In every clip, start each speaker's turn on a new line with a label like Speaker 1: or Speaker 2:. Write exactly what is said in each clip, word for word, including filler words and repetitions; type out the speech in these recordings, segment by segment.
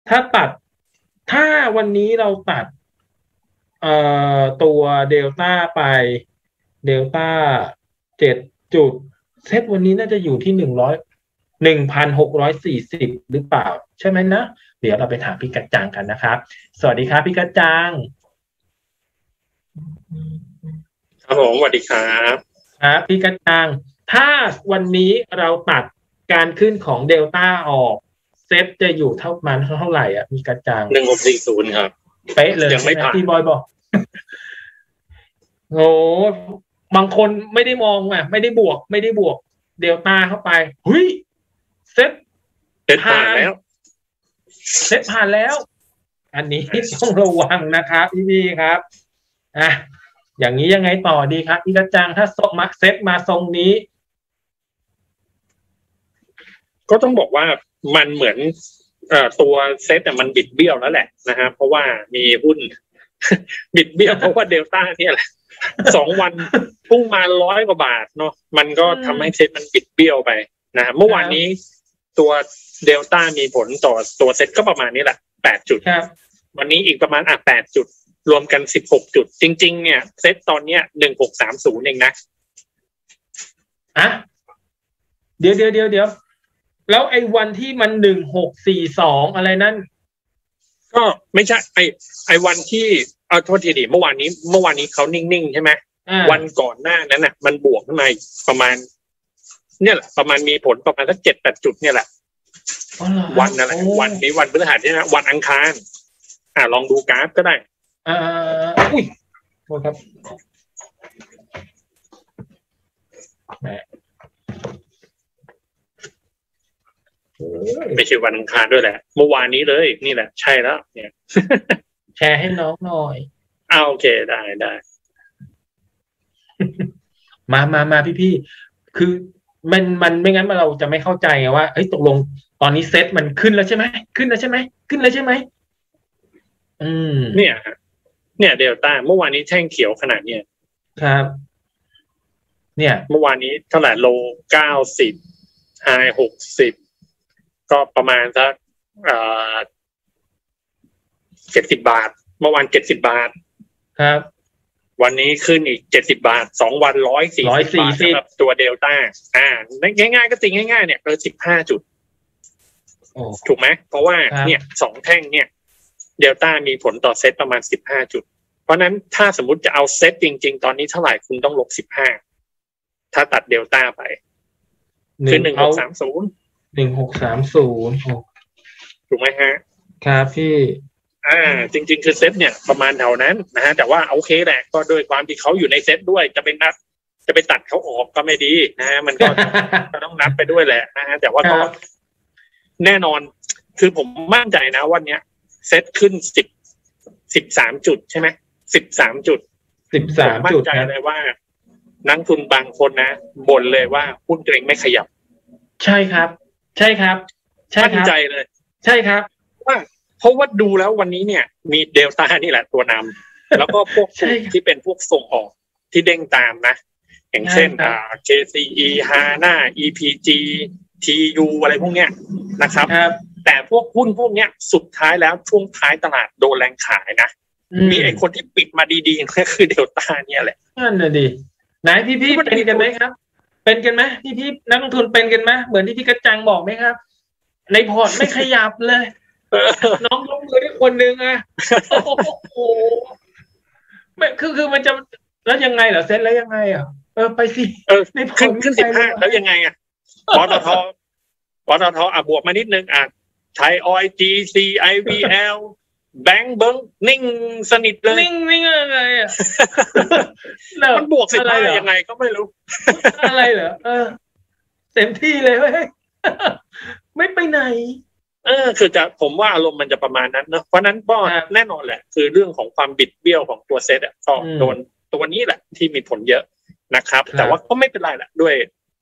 Speaker 1: ถ้าตัดถ้าวันนี้เราตัดเอ่อตัวเดลต้าไปเดลต้าเจ็ดจุดเซตวันนี้น่าจะอยู่ที่หนึ่งร้อยหนึ่งพันหกร้อยสี่สิบหรือเปล่าใช่ไหมนะเดี๋ยวเราไปถามพี่กัจจังกันนะครับสวัสดีครับพี่กัจจัง
Speaker 2: ครับผมสวัสดีครับ
Speaker 1: ครับพี่กัจจังถ้าวันนี้เราตัดการขึ้นของเดลต้าออกเซตจะอยู่เท่ามันเท่าไหร่อ่ะพี่กัจจัง
Speaker 2: หนึ่งหกสี่ศูนย์ครับ
Speaker 1: เป๊ะเลย
Speaker 2: ยังไม่ผ่าน
Speaker 1: ที่บอยบอกโอ้บางคนไม่ได้มองอ่ะไม่ได้บวกไม่ได้บวกเดลต้าเข้าไปเฮ้ยเซต
Speaker 2: เซตผ่านแล้ว
Speaker 1: เซตผ่านแล้วอันนี้ต้องระวังนะครับพี่ๆครับอ่ะอย่างนี้ยังไงต่อดีครับพี่กัจจังถ้าส่งมาเซตมาทรงนี้
Speaker 2: ก็ต้องบอกว่ามันเหมือนเอ่อตัวเซตแต่มันบิดเบี้ยวแล้วแหละนะฮะเพราะว่ามีหุ้นบิดเบี้ยวเพราะว่าเดลต้าเนี่ยแหละสองวันพุ่งมาร้อยกว่าบาทเนาะมันก็ทำให้เซตมันบิดเบี้ยวไปนะเมื่อวานนี้ตัวเดลต้ามีผลต่อตัวเซตก็ประมาณนี้แหละแปดจุดวันนี้อีกประมาณอ่ะแปดจุดรวมกันสิบหกจุดจริงๆเนี่ยเซตตอนเนี้ยหนึ่งหกสามศูนย์เองนะ
Speaker 1: อ่ะเดี๋ยวเดี๋ยวเดี๋ยวเดี๋ยวแล้วไอ้วันที่มันหนึ่งหกสี่สองอะไรนั่น
Speaker 2: ก็ไม่ใช่ไอ้ไอ้วันที่เอาโทษทีดิเมื่อวานนี้เมื่อวานนี้เขานิ่งๆใช่ไหมวันก่อนหน้านั้นน่ะมันบวกขึ้นมาประมาณเนี่ยแหละประมาณมีผลประมาณสักเจ็ดแปดจุดเนี่ยแหละวันอะไรวันนี้วันพฤหัสใช่ไหมวันอังคารอ่าลองดูกราฟก็ได้
Speaker 1: อ่าอุ้ยโทษครับ
Speaker 2: ไม่ใช่วันอังคารด้วยแหละเมื่อวานนี้เลยนี่แหละใช่แล้วเนี่ย
Speaker 1: แชร์ให้น้องหน่อย
Speaker 2: อ้าวโอเคได้ได้
Speaker 1: มามามาพี่พี่คือมันมันไม่งั้นเราจะไม่เข้าใจไงว่าเอ้ยตกลงตอนนี้เซตมันขึ้นแล้วใช่ไหมขึ้นแล้วใช่ไหมขึ้นแล้วใช่ไหมอืม
Speaker 2: เนี่ยเนี่ยเดลต้าเมื่อวานนี้แท่งเขียวขนาดเนี้ย
Speaker 1: ครับเนี่ย
Speaker 2: เมื่อวานนี้เท่าไหร่โลเก้าสิบไฮหกสิบก็ประมาณสักเอ่อเจ็ดสิบบาทเมื่อวานเจ็ดสิบบาท
Speaker 1: ครับ
Speaker 2: วันนี้ขึ้นอีกเจ็ดสิบบาทสองวันร้อยสี่สิบบาทสำหรับตัวเดลต้าอ่าง่ายๆก็ติงง่ายๆเนี่ยเกินสิบห้าจุดถูกไหมเพราะว่าเนี่ยสองแท่งเนี่ยเดลต้ามีผลต่อเซตประมาณสิบห้าจุดเพราะนั้นถ้าสมมุติจะเอาเซตจริงๆตอนนี้เท่าไหร่คุณต้องลบสิบห้าถ้าตัดเดลต้าไปคือหนึ่งหกสามศูนย์
Speaker 1: หนึ่งหกสามศูนย์
Speaker 2: ถูกไหมฮะ
Speaker 1: ครับพี่
Speaker 2: อ่าจริงๆคือเซตเนี่ยประมาณแถวนั้นนะฮะแต่ว่าโอเคแหละก็ด้วยความที่เขาอยู่ในเซตด้วยจะเป็นนัดจะไปตัดเขาออกก็ไม่ดีนะฮะมันก็ก็ต้องนับไปด้วยแหละนะฮะแต่ว่าก็แน่นอนคือผมมั่นใจนะวันเนี้ยเซตขึ้นสิบสิบสามจุดใช่ไหมสิบสามจุด
Speaker 1: สิบสาม
Speaker 2: มั่นใจเลยว่านักทุนบางคนนะบ่นเลยว่าหุ้นตัวเองไม่ขยับ
Speaker 1: ใช่ครับใช่ครับ
Speaker 2: ใช่มั่นใจเลย
Speaker 1: ใช่ครับ
Speaker 2: ว่าเพราะว่าดูแล้ววันนี้เนี่ยมีเดลต้านี่แหละตัวนำแล้วก็พวกที่เป็นพวกส่งออกที่เด้งตามนะอย่างเช่นอ่า เค ซี อี Hana อี พี จี ที ยู อะไรพวกเนี้ยนะครับแต่พวกหุ้นพวกเนี้ยสุดท้ายแล้วช่วงท้ายตลาดโดนแรงขายนะมีไอ้คนที่ปิดมาดีๆก็คือเดลต้าเนี่ยแหละ
Speaker 1: นั่นน่ะดิไหนพี่ๆเป็นกันไหมครับเป็นกันไหมพี่ๆนักลงทุนเป็นกันไหมเหมือนที่พี่กระจังบอกไหมครับในพอร์ตไม่ขยับเลยน้องลงมือได้คนนึงอ่ะโอ้โหไม่คือคือมันจะแล้วยังไงเหรอเซ็ตแล้วยังไงอ่ะเออไปสิ
Speaker 2: เออขึ้นขึ้นสิบห้าแล้วยังไงอ่ะปตทปตทอ่ะบวกมานิดนึงอ่ะไทยออยล์ จี ซี ไอ วี แอล แบงค์เบิ้งนิ่งสนิทเลย
Speaker 1: นิ่งนิ่งอะไรอ่ะ
Speaker 2: มันบวกสิบห้ายังไงก็ไม่รู้
Speaker 1: อะไรเหรอเออเต็มที่เลยเว้ยไม่ไปไหน
Speaker 2: เออคือจะผมว่าอารมณ์มันจะประมาณนั้นเนอะเพราะนั้นก็แน่นอนแหละคือเรื่องของความบิดเบี้ยวของตัวเซตอ่ะก็โดนตัวนี้แหละที่มีผลเยอะนะครับแต่ว่าก็ไม่เป็นไรแหละด้วย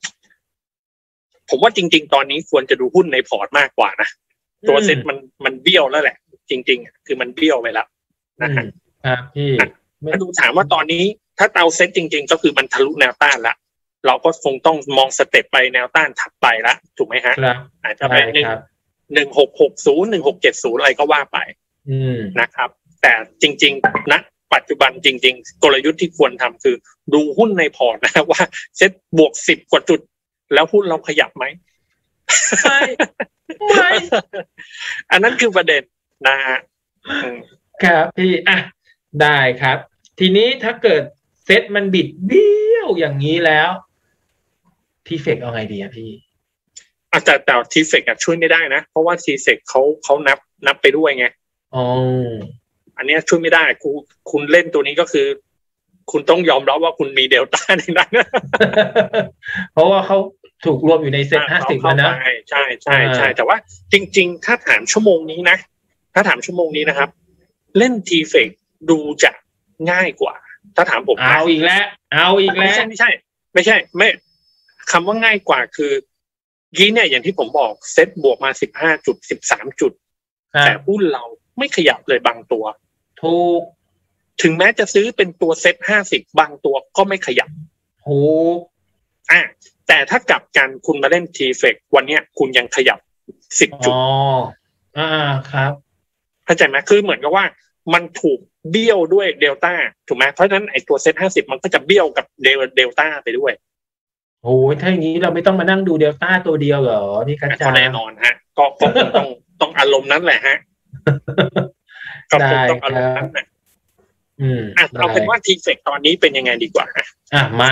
Speaker 2: ผมว่าจริงๆตอนนี้ควรจะดูหุ้นในพอร์ตมากกว่านะตัวเซตมันมันเบี้ยวแล้วแหละจริงๆคือมันเบี้ยวไปแล้วนะฮะ
Speaker 1: ครับพี่
Speaker 2: มาดูถามว่าตอนนี้ถ้าเตาเซตจริงๆก็คือมันทะลุแนวต้านละเราก็คงต้องมองสเต็ปไปแนวต้านถัดไปละถูกไหมฮะอาจจะไปหนึ่งหนึ่งหกหกศูนย์ หนึ่งหกเจ็ดศูนย์อะไรก็ว่าไปนะครับแต่จริงๆณปัจจุบันจริงๆกลยุทธ์ที่ควรทำคือดูหุ้นในพอร์ตนะว่าเซ็ตบวกสิบกว่าจุดแล้วหุ้นเราขยับไหม
Speaker 1: ไม่ไม่
Speaker 2: อันนั้นคือประเด็นนะฮะ
Speaker 1: ครับพี่อ่ะได้ครับทีนี้ถ้าเกิดเซ็ตมันบิดเบี้ยวอย่างนี้แล้วทีเฟกเอาไงดีอะพี่
Speaker 2: อาจจะแต่ทีเฟกอะช่วยไม่ได้นะเพราะว่าทีเฟกเขาเขานับนับไปด้วยไง
Speaker 1: อ๋อ
Speaker 2: อันนี้ช่วยไม่ได้คุณคุณเล่นตัวนี้ก็คือคุณต้องยอมรับว่าคุณมีเดลต้าในนั้น
Speaker 1: เพราะว่าเขาถูกรวมอยู่ในเซ็ตห้าสิบนะ
Speaker 2: ใช่ใช่ใช่ใช่แต่ว่าจริงๆถ้าถามชั่วโมงนี้นะถ้าถามชั่วโมงนี้นะครับเล่นทีเฟกดูจะง่ายกว่าถ้าถามผม
Speaker 1: เอาอีกแล้วเอาอีกแล้ว
Speaker 2: ไม่ใช่ไม่ใช่ไม่คำว่าง่ายกว่าคือกี้เนี่ยอย่างที่ผมบอกเซ็ตบวกมาสิบห้าจุดสิบสามจุดแต่หุ้นเราไม่ขยับเลยบางตัว
Speaker 1: ถูก
Speaker 2: ถึงแม้จะซื้อเป็นตัวเซ็ตห้าสิบบางตัวก็ไม่ขยับ
Speaker 1: ถูก
Speaker 2: อ่ะแต่ถ้ากลับกันคุณมาเล่นทีเฟกวันนี้คุณยังขยับสิบจุด
Speaker 1: อ๋ออ่าครับ
Speaker 2: เข้าใจไหมคือเหมือนกับว่ามันถูกเบี้ยวด้วยเดลต้าถูกไหมเพราะฉะนั้นไอ้ตัวเซ็ตห้าสิบมันก็จะเบี้ยวกับเดลเดลต้าไปด้วย
Speaker 1: โอ้ยถ้าอย่างนี้เราไม่ต้องมานั่งดูเดลต้าตัวเดียวเหรอนี่กระจาย
Speaker 2: แน่นอนฮะก็ก็ต้องต้องอารมณ์นั้นแหละฮะก็คงต้องอารมณ์นั้นนะ
Speaker 1: อืม
Speaker 2: อ่ะเอาเป็นว่าทีเฟกตอนนี้เป็นยังไงดีกว่า
Speaker 1: อ่ะมา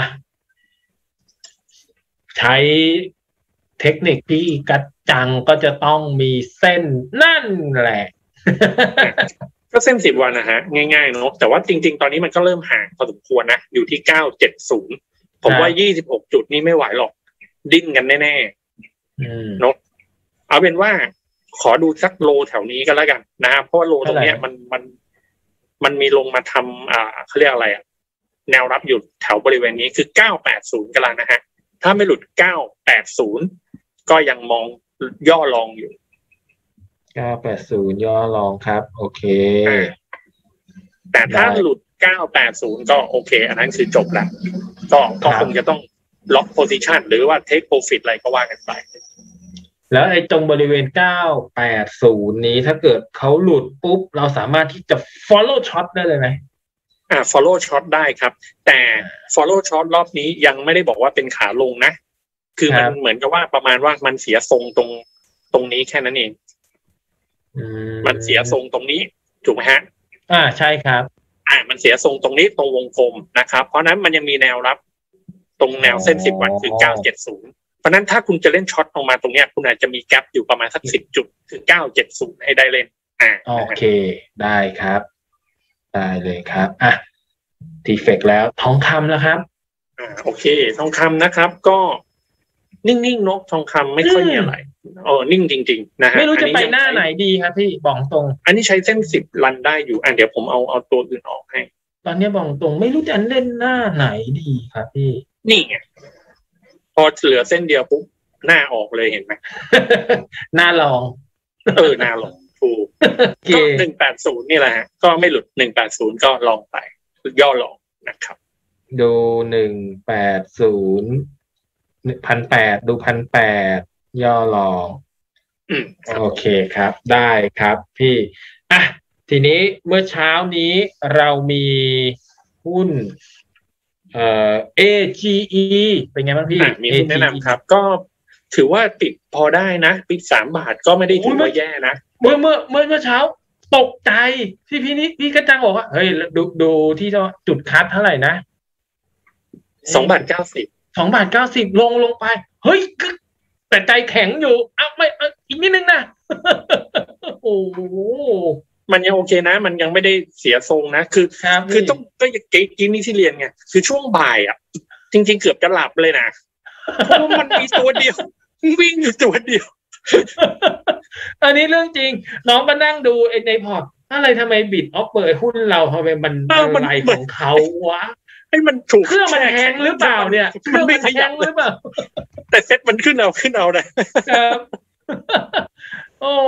Speaker 1: ใช้เทคนิคพี่กัดจังก็จะต้องมีเส้นนั่นแหละ
Speaker 2: ก็เส้นสิบวันนะฮะง่ายๆเนาะแต่ว่าจริงๆตอนนี้มันก็เริ่มห่างพอสมควรนะอยู่ที่เก้าเจ็ดศูนย์ผมว่ายี่สิบหกจุดนี่ไม่ไหวหรอกดิ้นกันแน่ๆเนาะเอาเป็นว่าขอดูสักโลแถวนี้ก็แล้วกันนะเพราะว่าโลตรงนี้มันมันมันมีลงมาทำอ่าเขาเรียกอะไรอ่ะแนวรับอยู่แถวบริเวณนี้คือเก้าแปดศูนย์กันแล้วนะฮะถ้าไม่หลุดเก้าแปดศูนย์ก็ยังมองย่อลองอยู่
Speaker 1: เก้าแปดศูนย์ย่อลองครับโอเค
Speaker 2: แต่ถ้าหลุดเก้าแปดศูนย์ก็โอเคอันนั้นคือจบแล้วก็ก็คงจะต้องล็อกโพซิชันหรือว่าเทคโปรฟิตอะไรก็ว่ากันไป
Speaker 1: แล้วไอ้ตรงบริเวณเก้าแปดศูนย์นี้ถ้าเกิดเขาหลุดปุ๊บเราสามารถที่จะ follow shot ได้เลยไหม
Speaker 2: อ่า follow shot ได้ครับแต่ follow shot รอบนี้ยังไม่ได้บอกว่าเป็นขาลงนะคือมันเหมือนกับว่าประมาณว่ามันเสียทรงตรงตรงนี้แค่นั้นเองมันเสียทรงตรงนี้ถูกไหมฮะ
Speaker 1: อ่าใช่ครับ
Speaker 2: อ่ามันเสียทรงตรงนี้ตรงวงกลมนะครับเพราะนั้นมันยังมีแนวรับตรงแนวเส้นสิบวันคือเก้าเจ็ดศูนย์เพราะนั้นถ้าคุณจะเล่นช็อตลงมาตรงเนี้ยคุณอาจจะมีแกปอยู่ประมาณสักสิบจุดคือเก้าเจ็ดศูนย์ให้ได้เล่นอ่า
Speaker 1: โอเคได้ครับได้เลยครับอ่ะทีเฟกแล้วทองคำแล้วครับ
Speaker 2: อ่าโอเคทองคำนะครับก็นิ่งๆเนาะทองคำไม่ค่อยมีอะไรเออนิ่งจริงๆนะฮะ
Speaker 1: ไม่รู้จะไปหน้าไหนดีครับพี่บอกตรง
Speaker 2: อันนี้ใช้เส้นสิบรันได้อยู่อ่ะเดี๋ยวผมเอาเอาตัวอื่นออกให้
Speaker 1: ตอนนี้บอกตรงไม่รู้จะเล่นหน้าไหนดีครับพี่
Speaker 2: นี่ไงพอเหลือเส้นเดียวปุ๊บหน้าออกเลยเห็นไหม
Speaker 1: หน้าลอง
Speaker 2: เออหน้าลองถูกก็หนึ่งแปดศูนย์นี่แหละฮะก็ไม่หลุดหนึ่งแปดศูนย์ก็ลองไปย่อลองนะครับ
Speaker 1: ดูหนึ่งแปดศูนย์พันแปดดูพันแปดย่อลองโอเคครับได้ครับพี่อ่ะทีนี้เมื่อเช้านี้เรามีหุ้นเอ่อ เอ จี อี เป็นไงบ้างพี่
Speaker 2: มีหุ้นแนะนำครับก็ถือว่าติดพอได้นะปิดสามบาทก็ไม่ได้ถือว่าแย่นะ
Speaker 1: เมื่อเมื่อเมื่อเมื่อเช้าตกใจที่พี่นี่พี่กระจังบอกว่าเฮ้ยดูดูที่จุดคัดเท่าไหร่นะ
Speaker 2: สองบาทเก้าสิบ
Speaker 1: สองบาทเก้าสิบลงลงไปเฮ้ยแต่ใจแข็งอยู่เอ้าไม่อีกนิดนึงนะโอ้โห
Speaker 2: มันยังโอเคนะมันยังไม่ได้เสียทรงนะคือคือต้องก็อย่างเกมนี้ที่เรียนไงคือช่วงบ่ายอ่ะจริงๆเกือบจะหลับเลยนะเพราะมันมีตัวเดียววิ่งอยู่ตัวเดียว
Speaker 1: อันนี้เรื่องจริงน้องมานั่งดูในพอร์ตอะไรทำไมบิดออฟเปิดหุ้นเราทำไมมันอะไรของเขาวะ
Speaker 2: ให้มันถูก
Speaker 1: เครื่องมันแห้งหรือเปล่าเนี่ย
Speaker 2: มันไม่ขยับหรือเปล่าแต่เซ็ตมันขึ้นเอาขึ้นเอาเลย
Speaker 1: ครับโอ้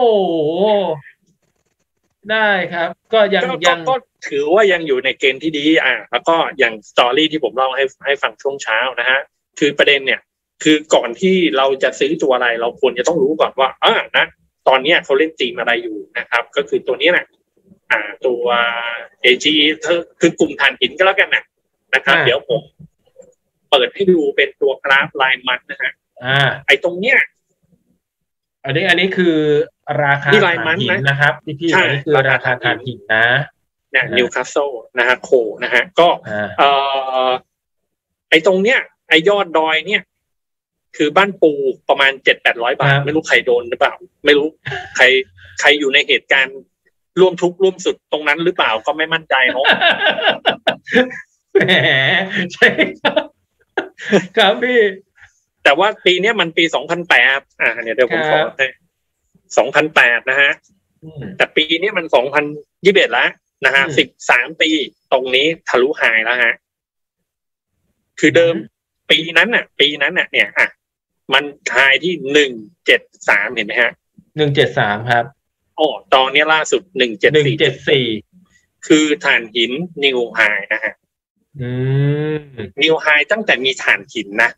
Speaker 1: ได้ครับก็ยังยัง
Speaker 2: ก็ถือว่ายังอยู่ในเกณฑ์ที่ดีอ่ะแล้วก็อย่างสตอรี่ที่ผมเล่าให้ให้ฟังช่วงเช้านะฮะคือประเด็นเนี่ยคือก่อนที่เราจะซื้อตัวอะไรเราควรจะต้องรู้ก่อนว่าอ่านะตอนนี้เขาเล่นธีมอะไรอยู่นะครับก็คือตัวนี้แหละอ่าตัว เอ จี อี คือกลุ่มถ่านหินก็แล้วกันนะนะครับเดี๋ยวผมเปิดให้ดูเป็นตัวกราฟรายมันนะฮะ
Speaker 1: อ่า
Speaker 2: ไอ้ตรงเนี้ย
Speaker 1: อันนี้อันนี้คือราคาถ่านหินนะครับที่พี่อันนี้คือราคาถ่านหินนะ
Speaker 2: เนี่ยนิวคาสเซิลนะฮะโคนะฮะก็เอ่อไอ้ตรงเนี้ยไอ้ยอดดอยเนี่ยคือบ้านปูประมาณเจ็ดแปดร้อยบาทไม่รู้ใครโดนหรือเปล่าไม่รู้ใครใครอยู่ในเหตุการณ์ร่วมทุกข์ร่วมสุดตรงนั้นหรือเปล่าก็ไม่มั่นใจเนาะ
Speaker 1: แหมใช่ครับครับพี่
Speaker 2: แต่ว่าปีนี้มันปีสองพันแปดอ่าเนี่ยเดี๋ยวผมขอให้สองพันแปดนะฮะแต่ปีนี้มันสองพันยี่สิบเอ็ดแล้วนะฮะสิบสามปีตรงนี้ทะลุไฮแล้วฮะคือเดิมปีนั้นน่ะปีนั้นน่ะเนี่ยอ่ะมันไฮที่หนึ่งเจ็ดสามเห็นไหมฮะ
Speaker 1: หนึ่งเจ็ดสามครับ
Speaker 2: อ๋อตอนนี้ล่าสุดหนึ่งเจ็ดสี่เจ็ดสี่คือถ่านหินนิวไฮนะฮะ
Speaker 1: อืม
Speaker 2: นิวไฮตั้งแต่มีถ่านหินนะ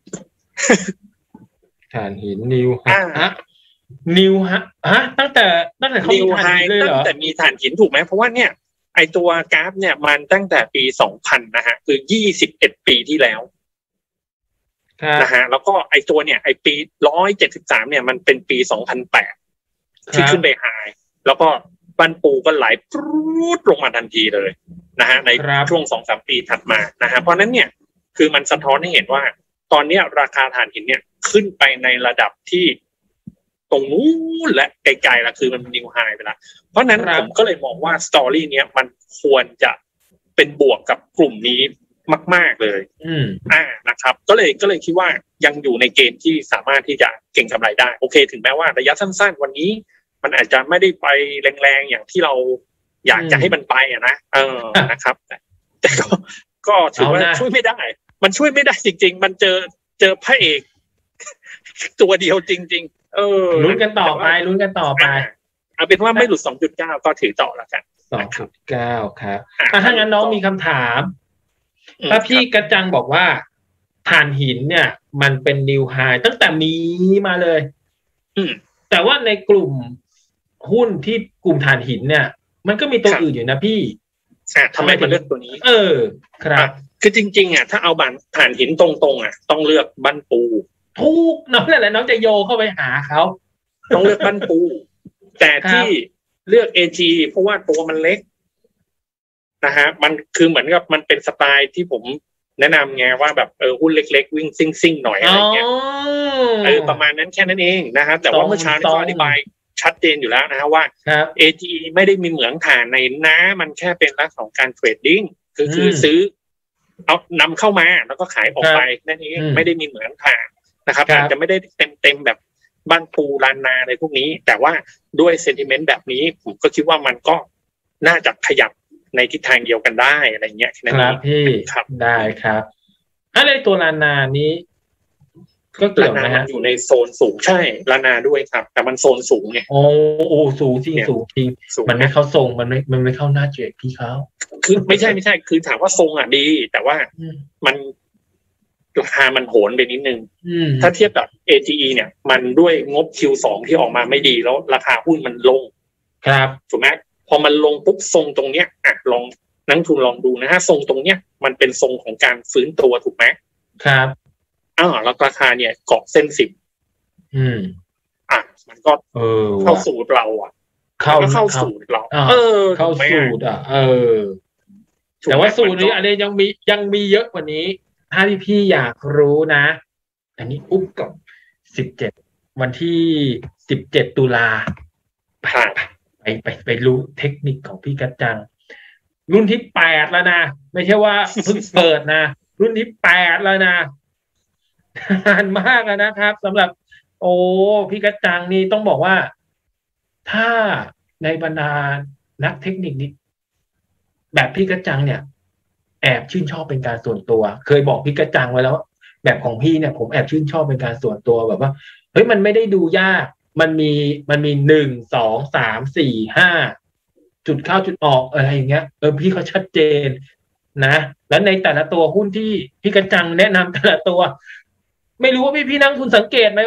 Speaker 1: ถ่านหินนิวฮะนิวฮะฮะตั้งแต่ตั้งแต่เขามีถ่านหินเลยเหรอ
Speaker 2: ตั้งแต่มีถ่านหินถูกไหมเพราะว่าเนี่ยไอตัวกราฟเนี่ยมันตั้งแต่ปีสองพันนะฮะคือยี่สิบเอ็ดปีที่แล้วนะฮะแล้วก็ไอตัวเนี่ยไอปีหนึ่งร้อยเจ็ดสิบสามเนี่ยมันเป็นปีสองพันแปดที่ขึ้นไปไฮแล้วก็บ้านปูก็ไหลปรูดลงมาทันทีเลยนะฮะในช่วง สองถึงสาม ปีถัดมานะฮะเพราะนั้นเนี่ยคือมันสะท้อนให้เห็นว่าตอนนี้ราคาถ่านหินเนี่ยขึ้นไปในระดับที่ตรงนู้นและไกลๆแล้วคือมันนิวไฮไปแล้วเพราะนั้นผมก็เลยมองว่าสตอรี่เนี้ยมันควรจะเป็นบวกกับกลุ่มนี้มากๆเลย
Speaker 1: อืม
Speaker 2: อ่านะครับก็เลยก็เลยคิดว่ายังอยู่ในเกณฑ์ที่สามารถที่จะเก็งกำไรได้โอเคถึงแม้ว่าระยะสั้นๆวันนี้มันอาจจะไม่ได้ไปแรงๆอย่างที่เราอยากจะให้มันไปอ่ะนะเออนะครับแต่ก็ก็ถือว่าช่วยไม่ได้มันช่วยไม่ได้จริงๆมันเจอเจอพระเอกตัวเดียวจริงๆเออ
Speaker 1: ลุ้นกันต่อไปลุ้นกันต่อไป
Speaker 2: เอาเป็นว่าไม่หลุด สองจุดเก้า ก็ถือต่อแล้วกัน
Speaker 1: สองจุดเก้า ครับถ้างั้นน้องมีคำถามถ้าพี่กระจังบอกว่าถ่านหินเนี่ยมันเป็นนิวไฮตั้งแต่มีมาเลยแต่ว่าในกลุ่มหุ้นที่กลุ่มถ่านหินเนี่ยมันก็มีตัวอื่นอยู่นะพี่
Speaker 2: อ่ะทำไมมันเลือกตัวนี้
Speaker 1: เออครับ
Speaker 2: คือจริงๆอ่ะถ้าเอาบันถ่านหินตรงๆอ่ะต้องเลือกบ้านปู
Speaker 1: ทุกน้องนั่นแหละน้องจะโยเข้าไปหาเขา
Speaker 2: ต้องเลือกบ้านปูแต่ที่เลือก เอ จี เพราะว่าตัวมันเล็กนะฮะมันคือเหมือนกับมันเป็นสไตล์ที่ผมแนะนำไงว่าแบบเออหุ้นเล็กๆวิ่งซิ่งๆหน่อยอะไรเงี้ยเออประมาณนั้นแค่นั้นเองนะฮะแต่ว่าเมื่อเช้านี้ก็อธิบายชัดเจนอยู่แล้วนะฮะว่า เอ จี ไม่ได้มีเหมืองถ่านในน้ามันแค่เป็นลักษณะของการเทรดดิ้งคือคือซื้อเอานำเข้ามาแล้วก็ขายออกไปนั่นเองไม่ได้มีเหมืองถ่านนะครับอาจจะไม่ได้เต็มๆแบบบ้านปูลานนาในพวกนี้แต่ว่าด้วยเซนติเมนต์แบบนี้ผมก็คิดว่ามันก็น่าจะขยับในทิศทางเดียวกันได้อะไรเงี้ย
Speaker 1: ครับพี่ครับได้ครับอะไรตัวลานานี้ก็เกี่ยวนะฮะ
Speaker 2: อยู่ในโซนสูงใช่ลานาด้วยครับแต่มันโซนสูงไง
Speaker 1: โอ้โอ้สูงจริงสูงจริงมันไม่เข้าทรงมันไม่มันไม่เข้าหน้าเจกพี่เขา
Speaker 2: คือไม่ใช่ไม่ใช่คือถามว่าทรงอ่ะดีแต่ว่ามันราคามันโหนไปนิดนึงถ้าเทียบกับ เอ จี อี เนี่ยมันด้วยงบ คิว สอง ที่ออกมาไม่ดีแล้วราคาหุ้นมันลง
Speaker 1: ครับ
Speaker 2: ถูกไหมพอมันลงปุ๊บทรงตรงเนี้ยอ่ะลองนักทุนลองดูนะฮะทรงตรงเนี้ยมันเป็นทรงของการฟื้นตัวถูกไหม
Speaker 1: ครับ
Speaker 2: อ้าวแล้วราคาเนี่ยเกาะเส้นสิบ
Speaker 1: อืม
Speaker 2: อ่ะมันก็
Speaker 1: เออ
Speaker 2: เข้าสูตรเราอ่ะ
Speaker 1: เข้า
Speaker 2: เข้าสูตรเรา
Speaker 1: เออเข้าสูตรอ่ะเออแต่ว่าสูตรนี้อันนี้ยังมียังมีเยอะกว่านี้ถ้าพี่อยากรู้นะอันนี้อุ๊บกับสิบเจ็ดวันที่สิบเจ็ดตุลา
Speaker 2: ผ่าน
Speaker 1: ไปไปไปรู้เทคนิคของพี่กัจจังรุ่นที่แปดแล้วนะไม่ใช่ว่าเพิ่งเปิดนะรุ่นที่แปดแล้วนะนานมากแล้วนะครับสำหรับโอ้พี่กัจจังนี่ต้องบอกว่าถ้าในบรรดานักเทคนิคนี้แบบพี่กัจจังเนี่ยแอบชื่นชอบเป็นการส่วนตัวเคยบอกพี่กัจจังไว้แล้วแบบของพี่เนี่ยผมแอบชื่นชอบเป็นการส่วนตัวแบบว่าเฮ้ยมันไม่ได้ดูยากมันมีมันมีหนึ่งสองสามสี่ห้าจุดเข้าจุดออกอะไรอย่างเงี้ยเออพี่เขาชัดเจนนะแล้วในแต่ละตัวหุ้นที่พี่กัจจังแนะนำแต่ละตัวไม่รู้ว่าพี่พี่นักทุนสังเกตไหมว่า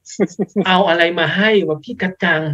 Speaker 1: เอาอะไรมาให้วะพี่กระจัง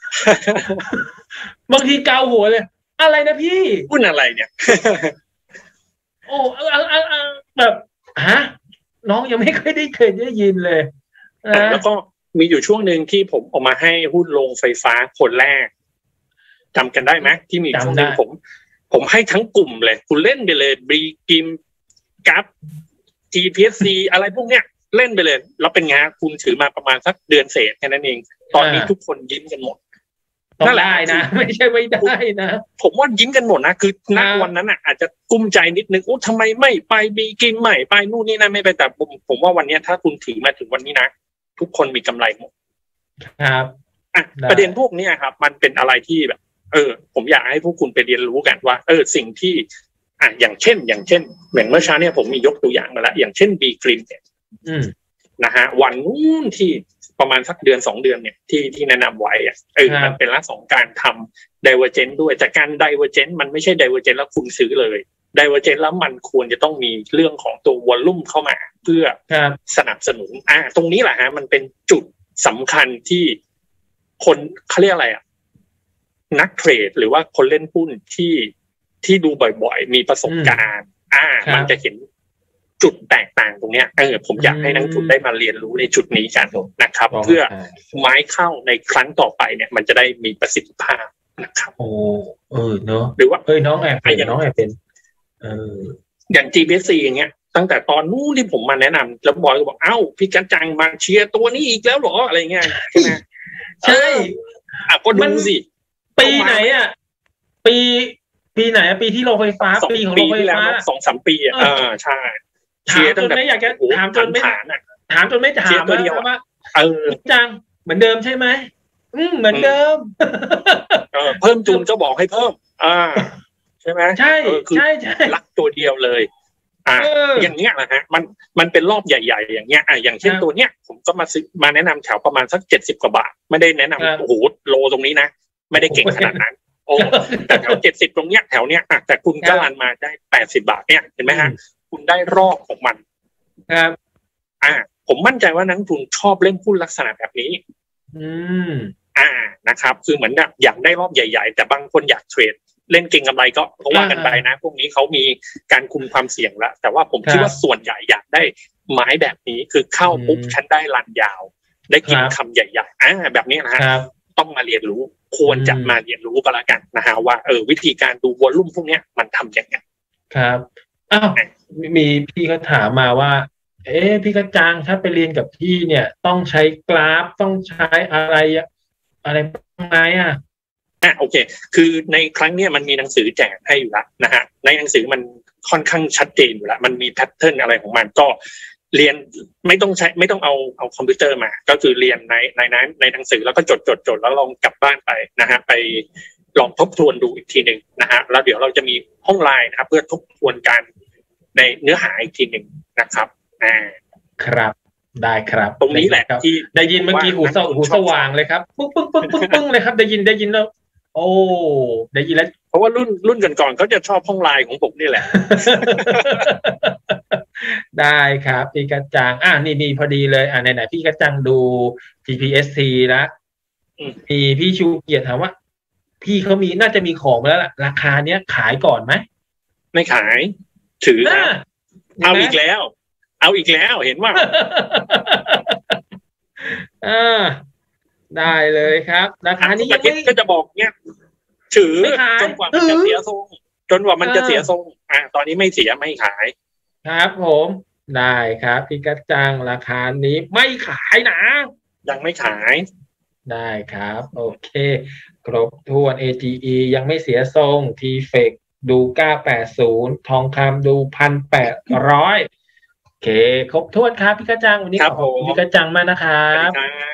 Speaker 1: บางทีเกาหัวเลย อะไรนะพี่
Speaker 2: หุ้นอะไรเนี่ย
Speaker 1: โอ้เออเออเออแบบฮะน้องยังไม่เคยได้เคยได้ยินเลยนะ
Speaker 2: แล้วก็มีอยู่ช่วงหนึ่งที่ผมออกมาให้หุ้นโรงไฟฟ้าคนแรกจำกันได้ไหมที่มีช่วงหนึ่งผม ผมให้ทั้งกลุ่มเลยคุณเล่นไปเลยบีกิมกัฟ จี พี เอส ซี อะไรพวกเนี้ยเล่นไปเลยแล้วเป็นไงคุณถือมาประมาณสักเดือนเศษแค่นั้นเองตอนนี้ทุกคนยิ้มกันหมด
Speaker 1: ต้องได้นะไม่ใช่ไม่ได้นะ
Speaker 2: ผมว่ายิ้มกันหมดนะคือณวันนั้นอ่ะอาจจะกุ้มใจนิดนึงโอ้ทำไมไม่ไปบีกิมไม่ไปนู่นนี่นั่นไม่ไปแต่ผมผมว่าวันนี้ถ้าคุณถือมาถึงวันนี้นะทุกคนมีกำไรหมด
Speaker 1: ครับ
Speaker 2: อ่ะประเด็นพวกนี้ครับมันเป็นอะไรที่แบบเออผมอยากให้พวกคุณไปเรียนรู้กันว่าเออสิ่งที่อ่ะอย่างเช่นอย่างเช่นเหมือนเมื่อเช้าเนี่ยผมมียกตัวอย่างมาแล้วอย่างเช่นบีกริมเนี่ยนะฮะวันนู้นที่ประมาณสักเดือนสองเดือนเนี่ยที่ที่แนะนำไว้อ่ะเออมันเป็นลักษณะของการทำ divergent ด้วยแต่การ divergent มันไม่ใช่ divergent แล้วคุณซื้อเลย divergent แล้วมันควรจะต้องมีเรื่องของตัว volume เข้ามาเพื่อสนับสนุนอ่าตรงนี้แหละฮะมันเป็นจุดสำคัญที่คนเขาเรียกอะไรอ่ะนักเทรดหรือว่าคนเล่นหุ้นที่ที่ดูบ่อยๆมีประสบการณ์อ่ามันจะเห็นจุดแตกต่างตรงเนี้ยเออผมอยากให้นักทุนได้มาเรียนรู้ในจุดนี้กันนะครับเพื่อไม้เข้าในครั้งต่อไปเนี่ยมันจะได้มีประสิทธิภาพนะครับ
Speaker 1: โอ้เออเนาะ
Speaker 2: หรือว่า
Speaker 1: เอ้ยน้องแอบเป็นน้องแอบเป็นเออ
Speaker 2: อย่าง จี พี เอส ซี อย่างเงี้ยตั้งแต่ตอนนู้นที่ผมมาแนะนำแล้วบอยก็บอกเอ้าพี่กระจังมาเชียร์ตัวนี้อีกแล้วเหรออะไรเงี้ยใช่ไหม
Speaker 1: ใช่
Speaker 2: อ่ะก็ดูสิ
Speaker 1: ปีไหนอ่ะปีปีไหนปีที่โรงไฟฟ้าปีของโรงไฟฟ้า
Speaker 2: สองสามปีอ่ะเออใช่
Speaker 1: ถามจนไม่อยากจะถามจนไม่ถามจนไม่ถามแล้วว่าเออจังเหมือนเดิมใช่ไหมอืมเหมือนเดิม
Speaker 2: เออเพิ่มจูนก็บอกให้เพิ่มอ่าใช่ไหม
Speaker 1: ใช่ใช่ใช่
Speaker 2: รักตัวเดียวเลยอ่าอย่างเงี้ยนะฮะมันมันเป็นรอบใหญ่ๆอย่างเงี้ยอ่าอย่างเช่นตัวเนี้ยผมก็มาซื้อมาแนะนำแถวประมาณสักเจ็ดสิบกว่าบาทไม่ได้แนะนำโอ้โหโลตรงนี้นะไม่ได้เก่งขนาดนั้นโอ้แต่แถวเจ็ดสิบตรงเนี้ยแถวเนี้ยอ่ะแต่คุณก็รันมาได้แปดสิบบาทเนี่ยเห็นไหมฮะคุณได้รอบของมัน
Speaker 1: ครับ
Speaker 2: อ่าผมมั่นใจว่านักทุนชอบเล่นหุ้นลักษณะแบบนี้
Speaker 1: อืม
Speaker 2: อ่านะครับคือเหมือนแบบอยากได้รอบใหญ่ๆแต่บางคนอยากเทรดเล่นเก่งกำไรก็ก็ว่ากันไปนะพวกนี้เขามีการคุมความเสี่ยงแล้วแต่ว่าผมคิดว่าส่วนใหญ่อยากได้ไม้แบบนี้คือเข้าปุ๊บฉันได้รันยาวได้กินคำใหญ่ๆอ่าแบบนี้นะฮะต้องมาเรียนรู้ควรจะมาเรียนรู้ก็แล้วกันนะฮะว่าเออวิธีการดูวอลลุ่มพวกนี้มันทำยังไง
Speaker 1: ครับอ้าวมีพี่เขาถามมาว่าเอ๊ะพี่กระจังถ้าไปเรียนกับพี่เนี่ยต้องใช้กราฟต้องใช้อะไรอะไรบ้างไหมอ่ะ
Speaker 2: อ่ะโอเคคือในครั้งนี้มันมีหนังสือแจกให้อยู่แล้วนะฮะในหนังสือมันค่อนข้างชัดเจนอยู่แล้วมันมีแพทเทิร์นอะไรของมันก็เรียนไม่ต้องใช้ไม่ต้องเอาเอาคอมพิวเตอร์มาก็คือเรียนในในนั้นในหนังสือแล้วก็จดจดจดแล้วลองกลับบ้านไปนะฮะไปลองทบทวนดูอีกทีหนึ่งนะฮะแล้วเดี๋ยวเราจะมีห้องไลน์นะครับเพื่อทบทวนการในเนื้อหาอีกทีหนึ่งนะครับอ่า
Speaker 1: ครับได้ครับ
Speaker 2: ตรงนี้แหละที่
Speaker 1: ได้ยินเมื่อกี้หูสหูสว่างเลยครับปึ๊งปึ๊งปึ๊งปึ๊งปึ๊งเลยครับได้ยินได้ยินแล้วโอ้ได้ยินแล้ว
Speaker 2: เพราะว่ารุ่นรุ่นก่อนๆเขาจะชอบห้องไลน์ของผมนี่แหละ
Speaker 1: ได้ครับพี่กระจังอ่ะนี่นี่พอดีเลยอ่ะไหนๆพี่กระจังดู จี พี เอส ซี แล้วมีพี่ชูเกียรติถามว่าพี่เขามีน่าจะมีของมาแล้วล่ะราคาเนี้ยขายก่อนไหม
Speaker 2: ไม่ขายถือเอาอีกแล้วเอาอีกแล้วเห็นว่า
Speaker 1: อ่าได้เลยครับราคานี้ยังไม่
Speaker 2: ก็จะบอกเนี้ยถือจนกว่ามันจะเสียทรงจนกว่ามันจะเสียทรงอ่าตอนนี้ไม่เสียไม่ขาย
Speaker 1: ครับผมได้ครับพี่กระจังราคานี้ไม่ขายนะ
Speaker 2: ยังไม่ขาย
Speaker 1: ได้ครับโอเคครบถ้วน เอ จี อี ยังไม่เสียทรง ที เฟก ดูเก้าแปดศูนย์ทองคำดู หนึ่งพันแปดร้อย โอเคครบถ้วนครับพี่กระจังวันนี้ขอบคุณพี่กระจังมากนะครับ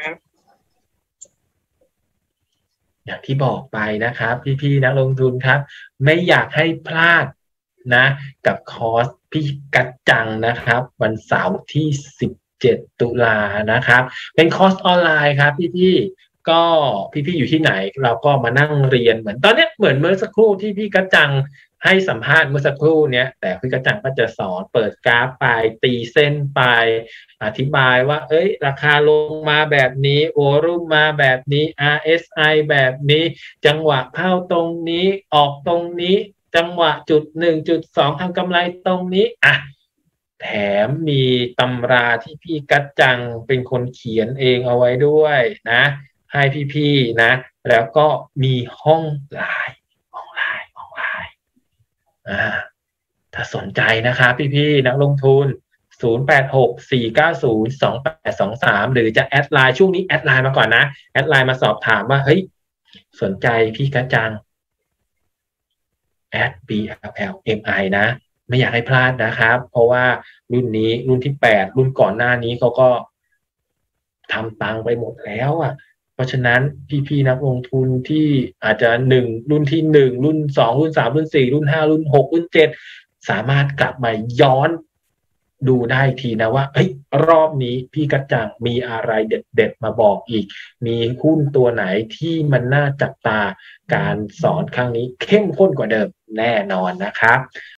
Speaker 1: อย่างที่บอกไปนะครับพี่ๆนักลงทุนครับไม่อยากให้พลาดนะกับคอร์สพี่กระจังนะครับวันเสาร์ที่สิบเจ็ดตุลานะครับเป็นคอร์สออนไลน์ครับพี่ๆก็พี่ๆอยู่ที่ไหนเราก็มานั่งเรียนเหมือนตอนเนี้ยเหมือนเมื่อสักครู่ที่พี่กัจจังให้สัมภาษณ์เมื่อสักครู่เนี้ยแต่พี่กัจจังก็จะสอนเปิดกราฟไปตีเส้นไปอธิบายว่าเอ้ยราคาลงมาแบบนี้วอลุ่มมาแบบนี้ อาร์ เอส ไอ แบบนี้จังหวะเข้าตรงนี้ออกตรงนี้จังหวะจุดหนึ่งจุดสองทำกำไรตรงนี้อ่ะแถมมีตำราที่พี่กัจจังเป็นคนเขียนเองเอาไว้ด้วยนะให้พี่ๆนะแล้วก็มีห้องไลน์ห้องไลน์ห้องไลน์อ่าถ้าสนใจนะครับพี่ๆนักลงทุนศูนย์ แปด หก สี่ เก้า ศูนย์ สอง แปด สอง สามหรือจะแอดไลน์ช่วงนี้แอดไลน์มาก่อนนะแอดไลน์มาสอบถามว่าเฮ้ยสนใจพี่กัจจังแอด บี แอล แอล เอ็ม ไอ นะไม่อยากให้พลาดนะครับเพราะว่ารุ่นนี้รุ่นที่แปดรุ่นก่อนหน้านี้เขาก็ทำตังไปหมดแล้วอ่ะเพราะฉะนั้นพี่ๆนักลงทุนที่อาจจะหนึ่งรุ่นที่หนึ่งรุ่นสองรุ่นสามรุ่นสี่รุ่นห้ารุ่นหกรุ่นเจ็ดสามารถกลับมาย้อนดูได้ทีนะว่าเอ้ยรอบนี้พี่กัจจังมีอะไรเด็ดๆมาบอกอีกมีหุ้นตัวไหนที่มันน่าจับตาการสอนครั้งนี้เข้มข้นกว่าเดิมแน่นอนนะครับ